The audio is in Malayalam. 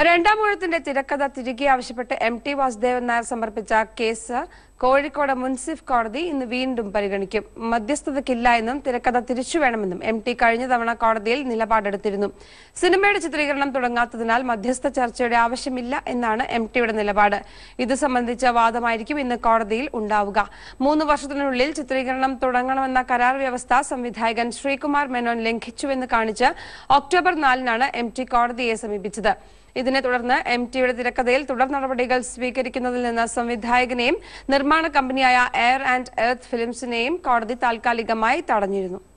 രണ്ടാമൂഴത്തിന്റെ തിരക്കഥ തിരികെ ആവശ്യപ്പെട്ട് MT വാസുദേവൻ നായർ സമർപ്പിച്ച കേസ് കോഴിക്കോട് മുൻസിഫ് കോടതി ഇന്ന് വീണ്ടും പരിഗണിക്കും. മധ്യസ്ഥതയ്ക്കില്ല എന്നും തിരക്കഥ തിരിച്ചുവേണമെന്നും MT കഴിഞ്ഞ തവണ കോടതിയിൽ നിലപാടെടുത്തിരുന്നു. സിനിമയുടെ ചിത്രീകരണം തുടങ്ങാത്തതിനാൽ മധ്യസ്ഥ ചർച്ചയുടെ ആവശ്യമില്ല എന്നാണ് MTയുടെ നിലപാട്. ഇത് സംബന്ധിച്ച വാദമായിരിക്കും ഇന്ന് കോടതിയിൽ ഉണ്ടാവുക. 3 വർഷത്തിനുള്ളിൽ ചിത്രീകരണം തുടങ്ങണമെന്ന കരാർ വ്യവസ്ഥ സംവിധായകൻ ശ്രീകുമാർ മേനോൻ ലംഘിച്ചുവെന്ന് കാണിച്ച് ഒക്ടോബർ 4-നാണ് MT കോടതിയെ സമീപിച്ചത്. ഇതിനെ തുടർന്ന് MTയുടെ തിരക്കഥയിൽ തുടർ നടപടികൾ സ്വീകരിക്കുന്നതിൽ നിന്ന് സംവിധായകനെയും നിർമ്മാണ കമ്പനിയായ എയർ ആൻഡ് എർത്ത് ഫിലിംസിനെയും കോടതി താൽക്കാലികമായി തടഞ്ഞിരുന്നു.